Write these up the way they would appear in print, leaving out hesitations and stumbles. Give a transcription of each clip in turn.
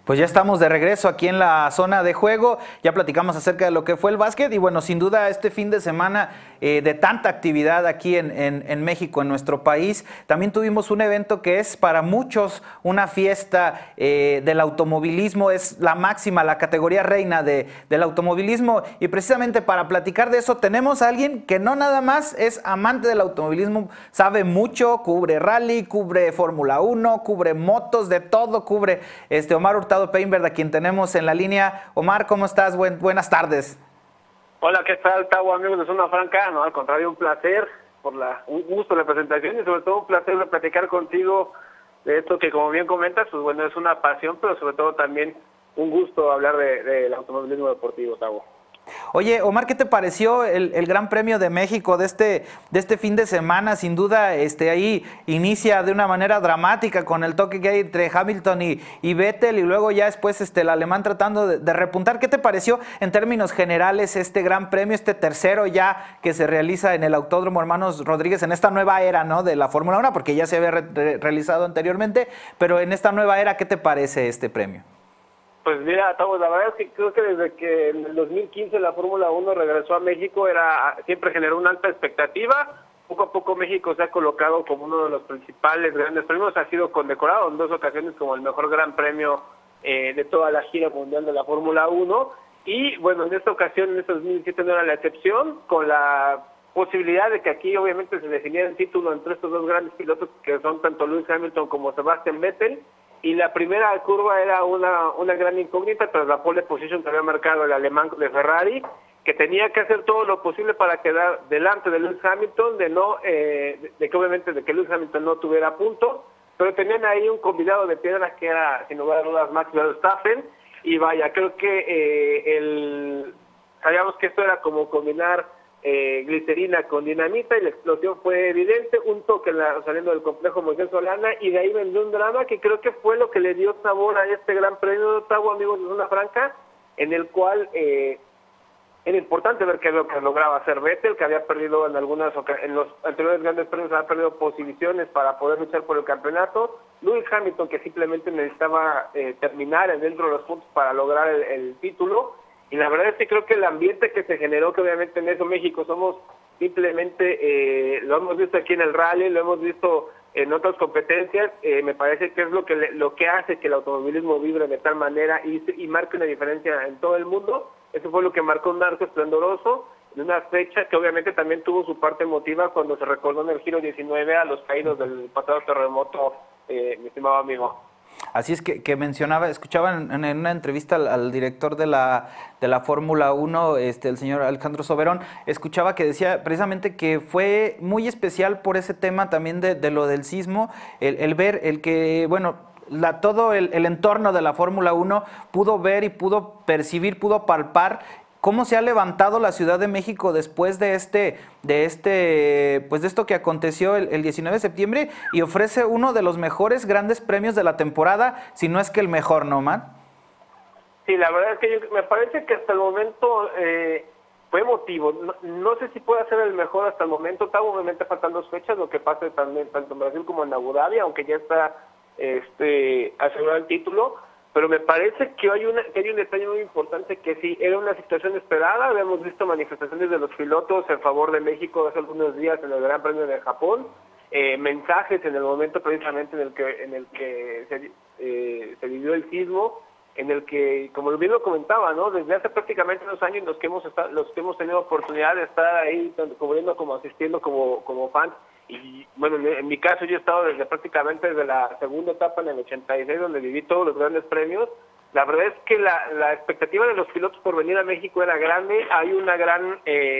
Pues ya estamos de regreso aquí en la zona de juego, ya platicamos acerca de lo que fue el básquet y bueno, sin duda este fin de semana de tanta actividad aquí en México, en nuestro país, también tuvimos un evento que es para muchos una fiesta del automovilismo, es la máxima, la categoría reina del automovilismo y precisamente para platicar de eso tenemos a alguien que no nada más es amante del automovilismo, sabe mucho, cubre rally, cubre Fórmula 1, cubre motos, de todo cubre Omar Hurtado Peinberg, a quien tenemos en la línea. Omar, ¿cómo estás? Buenas tardes. Hola, ¿qué tal, Tavo, amigos de Zona Franca? No, al contrario, un placer, un gusto la presentación y sobre todo un placer de platicar contigo de esto que, como bien comentas, pues bueno, es una pasión, pero sobre todo también un gusto hablar del automovilismo deportivo, Tavo. Oye, Omar, ¿qué te pareció el Gran Premio de México de este fin de semana? Sin duda, ahí inicia de una manera dramática con el toque que hay entre Hamilton y Vettel y luego ya después el alemán tratando de repuntar. ¿Qué te pareció en términos generales este Gran Premio, este tercero ya que se realiza en el Autódromo Hermanos Rodríguez en esta nueva era, ¿no?, de la Fórmula 1, porque ya se había realizado anteriormente, pero en esta nueva era, ¿qué te parece este premio? Pues mira, Tavo, la verdad es que creo que desde que en el 2015 la Fórmula 1 regresó a México, siempre generó una alta expectativa. Poco a poco México se ha colocado como uno de los principales grandes premios, ha sido condecorado en 2 ocasiones como el mejor gran premio de toda la gira mundial de la Fórmula 1. Y bueno, en esta ocasión, en este 2017 no era la excepción, con la posibilidad de que aquí obviamente se definiera el título entre estos 2 grandes pilotos que son tanto Lewis Hamilton como Sebastian Vettel. Y la primera curva era una gran incógnita tras la pole position que había marcado el alemán de Ferrari, que tenía que hacer todo lo posible para quedar delante de Lewis Hamilton, de que obviamente de que Lewis Hamilton no tuviera punto, pero tenían ahí un convidado de piedra que era, sin lugar a dudas, Max Verstappen, y vaya, creo que sabíamos que esto era como combinar glicerina con dinamita y la explosión fue evidente, un toque saliendo del complejo Moisés Solana y de ahí vendría un drama que creo que fue lo que le dio sabor a este gran premio de Ottawa, amigos de Zona Franca, en el cual era importante ver qué es lo que lograba hacer Vettel, que había perdido en los anteriores grandes premios, había perdido posiciones para poder luchar por el campeonato, Lewis Hamilton que simplemente necesitaba terminar dentro de los puntos para lograr el título. Y la verdad es que creo que el ambiente que se generó, que obviamente en eso México somos simplemente, lo hemos visto aquí en el rally, lo hemos visto en otras competencias, me parece que es lo que hace que el automovilismo vibre de tal manera y marque una diferencia en todo el mundo. Eso fue lo que marcó un arco esplendoroso de una fecha que obviamente también tuvo su parte emotiva cuando se recordó en el Giro 19 a los caídos del pasado terremoto, mi estimado amigo. Así es que escuchaba en una entrevista al director de la Fórmula 1, el señor Alejandro Soberón, escuchaba que decía precisamente que fue muy especial por ese tema también de lo del sismo, el ver, el que, bueno, todo el entorno de la Fórmula 1 pudo ver y pudo percibir, pudo palpar cómo se ha levantado la Ciudad de México después de esto que aconteció el 19 de septiembre y ofrece uno de los mejores grandes premios de la temporada, si no es que el mejor, ¿no, Man? Sí, la verdad es que me parece que hasta el momento fue emotivo. No sé si puede ser el mejor hasta el momento. Está obviamente faltan 2 fechas, lo que pasa también tanto en Brasil como en Abu Dhabi, aunque ya está asegurado el título. Pero me parece que hay un detalle muy importante que sí, era una situación esperada. Habíamos visto manifestaciones de los pilotos en favor de México hace algunos días en el Gran Premio de Japón, mensajes en el momento precisamente en el que se vivió el sismo, en el que, como bien lo comentaba, ¿no?, desde hace prácticamente 2 años los que hemos tenido oportunidad de estar ahí tanto cubriendo como asistiendo como fans. Y bueno, en mi caso yo he estado prácticamente desde la segunda etapa en el 86, donde viví todos los grandes premios. La verdad es que la expectativa de los pilotos por venir a México era grande. Hay una gran,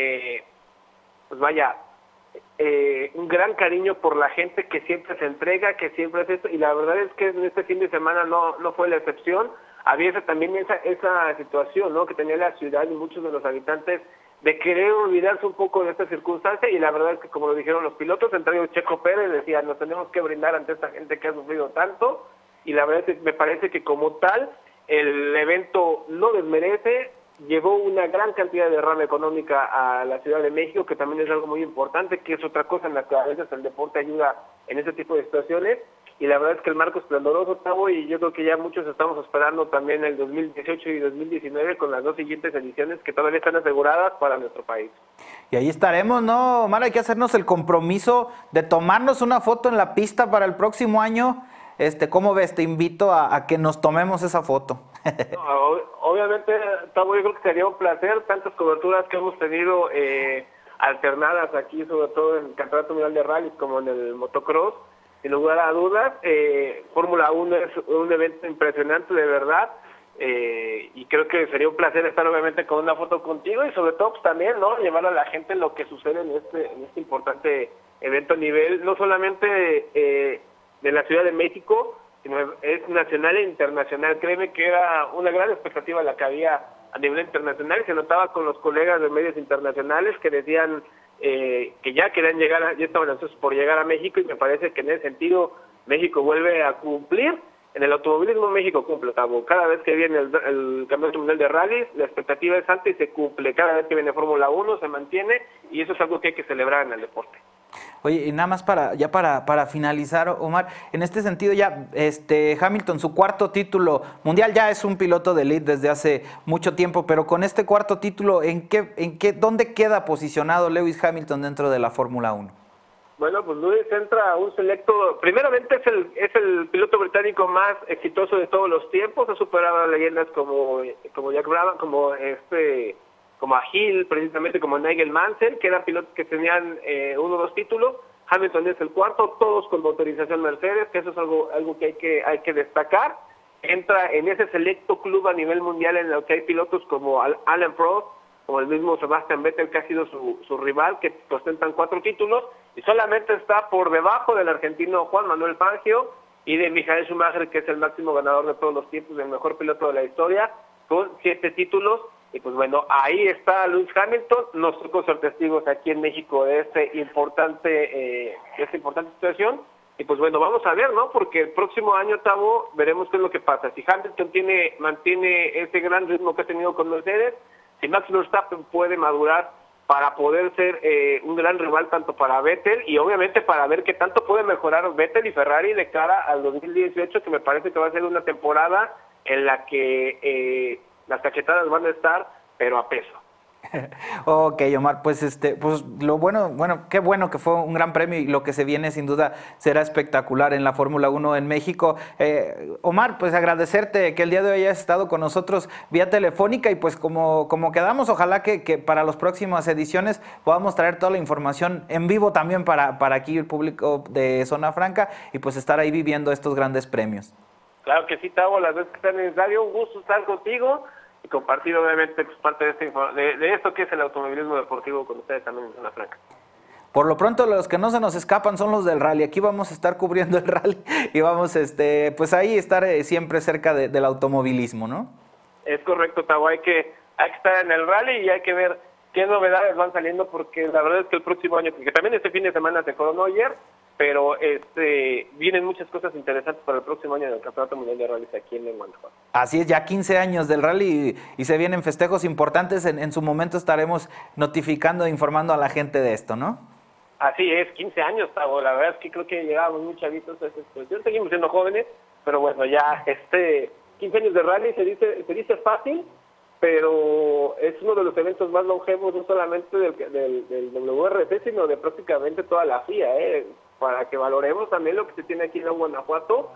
un gran cariño por la gente que siempre se entrega, que siempre hace esto. Y la verdad es que en este fin de semana no fue la excepción. Había también esa situación, ¿no?, que tenía la ciudad y muchos de los habitantes de querer olvidarse un poco de esta circunstancia, y la verdad es que, como lo dijeron los pilotos, entre ellos Checo Pérez decía, nos tenemos que brindar ante esta gente que ha sufrido tanto, y la verdad es que me parece que como tal, el evento no desmerece, llevó una gran cantidad de derrama económica a la Ciudad de México, que también es algo muy importante, que es otra cosa en la que a veces el deporte ayuda en ese tipo de situaciones, y la verdad es que el marco esplendoroso, Tavo, y yo creo que ya muchos estamos esperando también el 2018 y 2019 con las dos siguientes ediciones que todavía están aseguradas para nuestro país. Y ahí estaremos, ¿no, Omar? Hay que hacernos el compromiso de tomarnos una foto en la pista para el próximo año. ¿Cómo ves? Te invito a que nos tomemos esa foto. No, obviamente, Tavo, yo creo que sería un placer, tantas coberturas que hemos tenido alternadas aquí, sobre todo en el Campeonato Mundial de Rallys como en el motocross. Sin lugar a dudas, Fórmula 1 es un evento impresionante de verdad, y creo que sería un placer estar obviamente con una foto contigo y sobre todo pues, también no llevar a la gente lo que sucede en este importante evento a nivel no solamente de la Ciudad de México, sino es nacional e internacional. Créeme que era una gran expectativa la que había a nivel internacional y se notaba con los colegas de medios internacionales que decían que ya querían llegar, ya estaban ansiosos por llegar a México, y me parece que en ese sentido México vuelve a cumplir. En el automovilismo México cumple, Tavo. Cada vez que viene el Campeonato Mundial de Rallys, la expectativa es alta y se cumple. Cada vez que viene Fórmula 1 se mantiene, y eso es algo que hay que celebrar en el deporte. Oye, y nada más para finalizar, Omar, en este sentido ya Hamilton, su cuarto título mundial, ya es un piloto de elite desde hace mucho tiempo, pero con este cuarto título, ¿dónde queda posicionado Lewis Hamilton dentro de la Fórmula 1? Bueno, pues Lewis entra a un selecto, primeramente es el piloto británico más exitoso de todos los tiempos, ha superado a leyendas como Jack Brabham, como a Hill, precisamente como Nigel Mansell, que eran pilotos que tenían 1 o 2 títulos. Hamilton es el cuarto, todos con motorización Mercedes, que eso es algo que hay que destacar. Entra en ese selecto club a nivel mundial en el que hay pilotos como Alain Prost, como el mismo Sebastian Vettel, que ha sido su rival, que ostentan 4 títulos, y solamente está por debajo del argentino Juan Manuel Fangio y de Michael Schumacher, que es el máximo ganador de todos los tiempos, el mejor piloto de la historia, con 7 títulos. Y pues bueno, ahí está Lewis Hamilton. Nos tocó ser testigos aquí en México de esta importante situación. Y pues bueno, vamos a ver, ¿no? Porque el próximo año, Tavo, veremos qué es lo que pasa. Si Hamilton mantiene ese gran ritmo que ha tenido con Mercedes, si Max Verstappen puede madurar para poder ser un gran rival tanto para Vettel, y obviamente para ver qué tanto puede mejorar Vettel y Ferrari de cara al 2018, que me parece que va a ser una temporada en la que las cachetadas van a estar, pero a peso. Ok, Omar, pues qué bueno que fue un gran premio, y lo que se viene sin duda será espectacular en la Fórmula 1 en México. Omar, pues agradecerte que el día de hoy hayas estado con nosotros vía telefónica, y pues como quedamos, ojalá que para las próximas ediciones podamos traer toda la información en vivo también para aquí el público de Zona Franca, y pues estar ahí viviendo estos grandes premios. Claro que sí, Tavo, las veces que están en radio, un gusto estar contigo y compartir obviamente pues, parte de esto que es el automovilismo deportivo con ustedes también en Zona Franca. Por lo pronto, los que no se nos escapan son los del rally. Aquí vamos a estar cubriendo el rally y vamos pues ahí estar siempre cerca del automovilismo, ¿no? Es correcto, Tavo, hay que estar en el rally y hay que ver qué novedades van saliendo, porque la verdad es que el próximo año, que también este fin de semana se coronó ayer, pero vienen muchas cosas interesantes para el próximo año del Campeonato Mundial de Rallys aquí en Guanajuato. Así es, ya 15 años del rally y se vienen festejos importantes. En su momento estaremos notificando e informando a la gente de esto, ¿no? Así es, 15 años, Tavo. La verdad es que creo que llegábamos muy chavitos a esa exposición. Seguimos siendo jóvenes, pero bueno, ya 15 años de rally se dice fácil, pero es uno de los eventos más longevos, no solamente del WRC, sino de prácticamente toda la FIA, para que valoremos también lo que se tiene aquí en Guanajuato,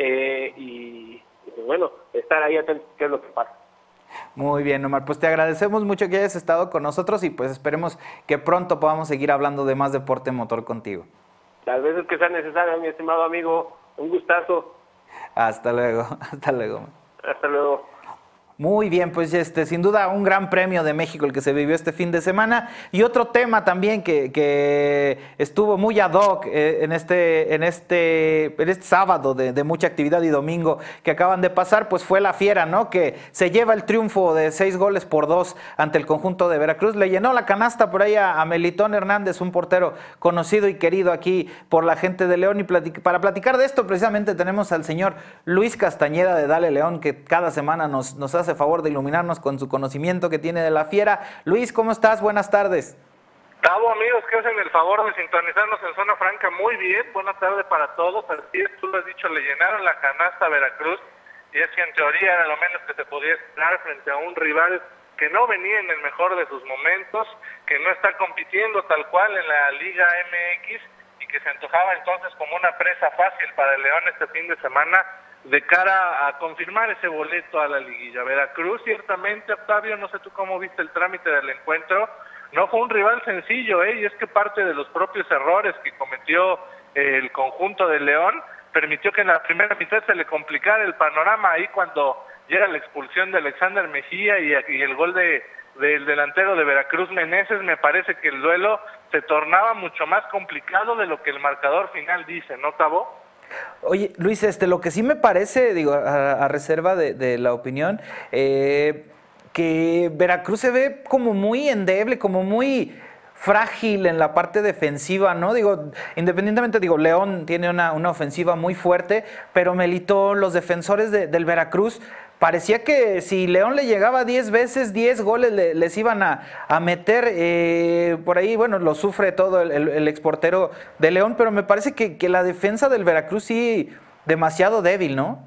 y pues bueno, estar ahí atentos qué es lo que pasa. Muy bien, Omar, pues te agradecemos mucho que hayas estado con nosotros, y pues esperemos que pronto podamos seguir hablando de más deporte motor contigo. Las veces que sea necesario, mi estimado amigo, un gustazo. Hasta luego, hasta luego. Hasta luego. Muy bien, pues sin duda un gran premio de México el que se vivió este fin de semana, y otro tema también que estuvo muy ad hoc en este sábado de mucha actividad y domingo que acaban de pasar, pues fue la Fiera, ¿no? Que se lleva el triunfo de 6-2 ante el conjunto de Veracruz. Le llenó la canasta por ahí a Melitón Hernández, un portero conocido y querido aquí por la gente de León, y para platicar de esto precisamente tenemos al señor Luis Castañeda de Dale León, que cada semana nos hace favor de iluminarnos con su conocimiento que tiene de la Fiera. Luis, ¿cómo estás? Buenas tardes. Tavo, amigos, que hacen el favor de sintonizarnos en Zona Franca. Muy bien, buena tarde para todos. Así es, tú lo has dicho, le llenaron la canasta a Veracruz, y es que en teoría era lo menos que se podía esperar frente a un rival que no venía en el mejor de sus momentos, que no está compitiendo tal cual en la Liga MX, y que se antojaba entonces como una presa fácil para el León este fin de semana de cara a confirmar ese boleto a la liguilla. Veracruz, ciertamente, Octavio, no sé tú cómo viste el trámite del encuentro, no fue un rival sencillo, y es que parte de los propios errores que cometió el conjunto de León permitió que en la primera mitad se le complicara el panorama. Ahí cuando llega la expulsión de Alexander Mejía y el gol del delantero de Veracruz, Meneses, me parece que el duelo se tornaba mucho más complicado de lo que el marcador final dice, ¿no, Tabo? Oye, Luis, lo que sí me parece, digo, a reserva de la opinión, que Veracruz se ve como muy endeble, como muy frágil en la parte defensiva, ¿no? Digo, independientemente, digo, León tiene una ofensiva muy fuerte, pero Melito, los defensores del Veracruz, parecía que si León le llegaba 10 veces, 10 goles les iban a meter. Por ahí, bueno, lo sufre todo el exportero de León, pero me parece que la defensa del Veracruz sí, demasiado débil, ¿no?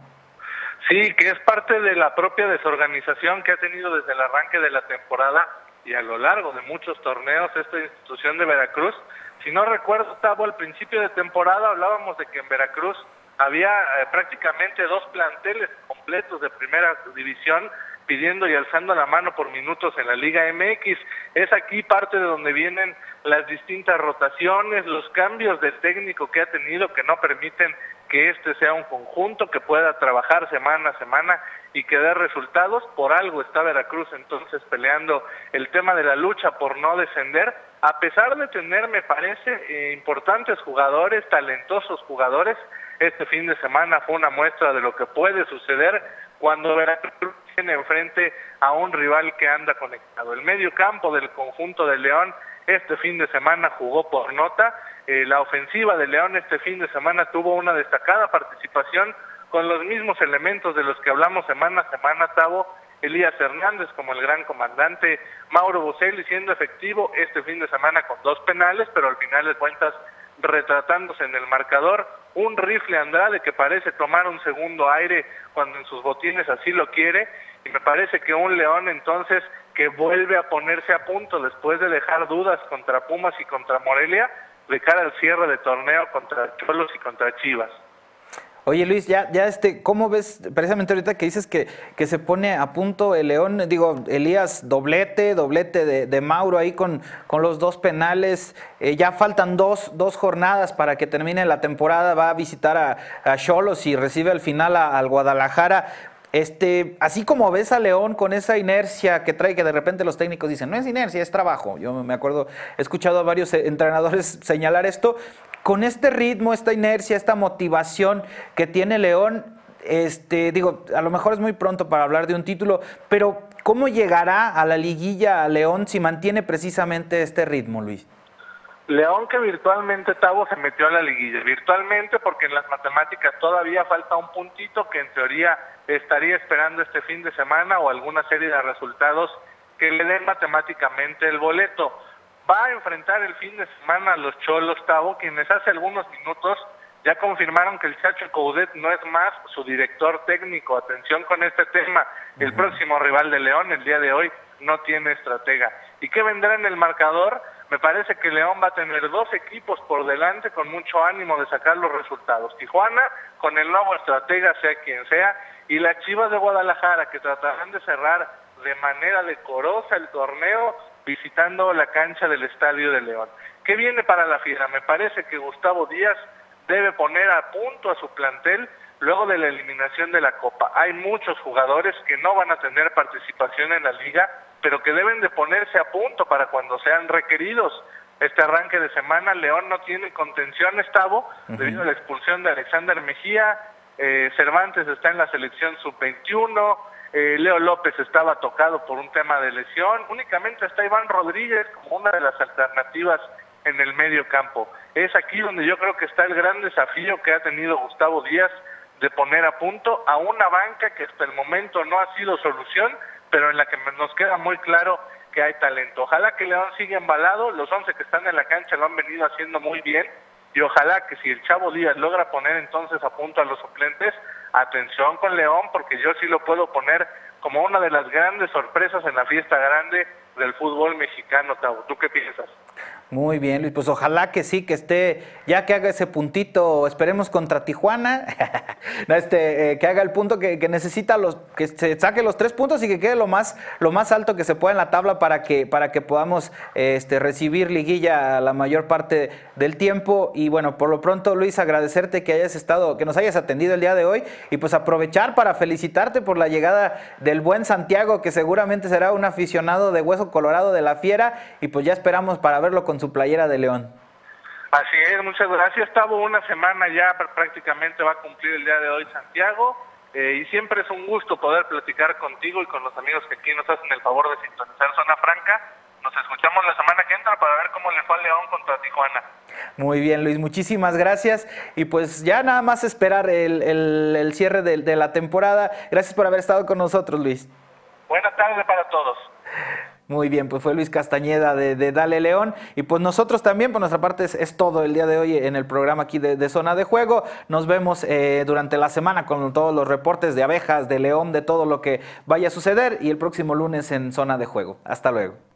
Sí, que es parte de la propia desorganización que ha tenido desde el arranque de la temporada y a lo largo de muchos torneos esta institución de Veracruz. Si no recuerdo, Tavo, al principio de temporada hablábamos de que en Veracruz había prácticamente 2 planteles completos de primera división pidiendo y alzando la mano por minutos en la Liga MX. Es aquí parte de donde vienen las distintas rotaciones, los cambios de técnico que ha tenido, que no permiten que este sea un conjunto que pueda trabajar semana a semana y que dé resultados. Por algo está Veracruz entonces peleando el tema de la lucha por no descender, a pesar de tener, me parece, importantes jugadores, talentosos jugadores. Este fin de semana fue una muestra de lo que puede suceder cuando Veracruz tiene enfrente a un rival que anda conectado. El medio campo del conjunto de León este fin de semana jugó por nota. La ofensiva de León este fin de semana tuvo una destacada participación con los mismos elementos de los que hablamos semana a semana, Tavo. Elías Hernández como el gran comandante, Mauro Boselli siendo efectivo este fin de semana con 2 penales, pero al final de cuentas retratándose en el marcador, un Rifle Andrade que parece tomar un segundo aire cuando en sus botines así lo quiere, y me parece que un León entonces que vuelve a ponerse a punto después de dejar dudas contra Pumas y contra Morelia de cara al cierre de torneo contra Cholos y contra Chivas. Oye, Luis, ¿cómo ves precisamente ahorita que dices que se pone a punto el León? Digo, Elías, doblete de Mauro ahí con los 2 penales. Ya faltan dos jornadas para que termine la temporada. Va a visitar a Xolos y recibe al final al Guadalajara. Así como ves a León con esa inercia que trae, que de repente los técnicos dicen, no es inercia, es trabajo. Yo me acuerdo, he escuchado a varios entrenadores señalar esto. Con este ritmo, esta inercia, esta motivación que tiene León, digo, a lo mejor es muy pronto para hablar de un título, pero ¿cómo llegará a la liguilla a León si mantiene precisamente este ritmo, Luis? León que virtualmente, Tavo, se metió a la liguilla, virtualmente porque en las matemáticas todavía falta un puntito que en teoría estaría esperando este fin de semana o alguna serie de resultados que le den matemáticamente el boleto. Va a enfrentar el fin de semana a los Cholos, Tavo, quienes hace algunos minutos ya confirmaron que el Chacho Coudet no es más su director técnico. Atención con este tema, el próximo rival de León el día de hoy no tiene estratega. ¿Y qué vendrá en el marcador? Me parece que León va a tener 2 equipos por delante con mucho ánimo de sacar los resultados. Tijuana con el nuevo estratega, sea quien sea, y las Chivas de Guadalajara, que tratarán de cerrar de manera decorosa el torneo visitando la cancha del Estadio de León. ¿Qué viene para la Fiera? Me parece que Gustavo Díaz debe poner a punto a su plantel luego de la eliminación de la Copa. Hay muchos jugadores que no van a tener participación en la liga, pero que deben de ponerse a punto para cuando sean requeridos. Este arranque de semana, León no tiene contención, Tavo, debido a la expulsión de Alexander Mejía. Cervantes está en la selección sub-21, Leo López estaba tocado por un tema de lesión, únicamente está Iván Rodríguez como una de las alternativas en el medio campo. Es aquí donde yo creo que está el gran desafío que ha tenido Gustavo Díaz de poner a punto a una banca que hasta el momento no ha sido solución, pero en la que nos queda muy claro que hay talento. Ojalá que León siga embalado, los 11 que están en la cancha lo han venido haciendo muy bien, y ojalá que si el Chavo Díaz logra poner entonces a punto a los suplentes, atención con León, porque yo sí lo puedo poner como una de las grandes sorpresas en la fiesta grande del fútbol mexicano, Tavo. ¿Tú qué piensas? Muy bien, Luis, pues ojalá que sí, que esté, ya que haga ese puntito, esperemos contra Tijuana, que haga el punto que necesita, que se saque los 3 puntos y que quede lo más alto que se pueda en la tabla para que podamos recibir liguilla la mayor parte del tiempo. Y bueno, por lo pronto, Luis, agradecerte que nos hayas atendido el día de hoy, y pues aprovechar para felicitarte por la llegada del buen Santiago, que seguramente será un aficionado de Hueso Colorado de la Fiera, y pues ya esperamos para verlo con su playera de León. Así es, muchas gracias, Tavo. Una semana ya prácticamente va a cumplir el día de hoy Santiago, y siempre es un gusto poder platicar contigo y con los amigos que aquí nos hacen el favor de sintonizar Zona Franca. Nos escuchamos la semana que entra para ver cómo le fue a León contra Tijuana. Muy bien, Luis, muchísimas gracias, y pues ya nada más esperar el cierre de la temporada. Gracias por haber estado con nosotros, Luis. Buena tarde para todos. Muy bien, pues fue Luis Castañeda de Dale León, y pues nosotros también, por nuestra parte, es todo el día de hoy en el programa aquí de Zona de Juego. Nos vemos durante la semana con todos los reportes de abejas, de León, de todo lo que vaya a suceder, y el próximo lunes en Zona de Juego. Hasta luego.